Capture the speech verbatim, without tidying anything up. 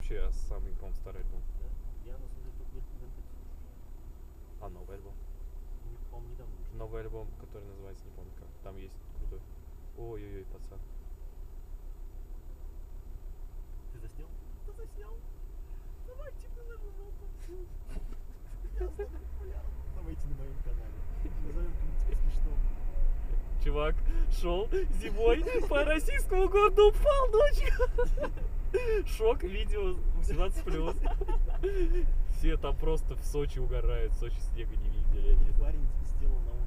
вообще самый, по-моему, старый альбом. Да? Я на самом деле только Vintage слушаю. А новый альбом? Не, по-моему, недавно вышел. Новый альбом, который называется, не помню как. Там есть крутой. Ой-ой-ой, пацан. Ты заснял? Ты заснял? Давайте выложим это. Я стану популярным. Давайте на моем канале. Назовем как-нибудь смешно. Чувак шел зимой по российскому городу, упал ночью. Шок, видео восемнадцать плюс. Все там просто в Сочи угорают, в Сочи снега не видели. Парень сделал на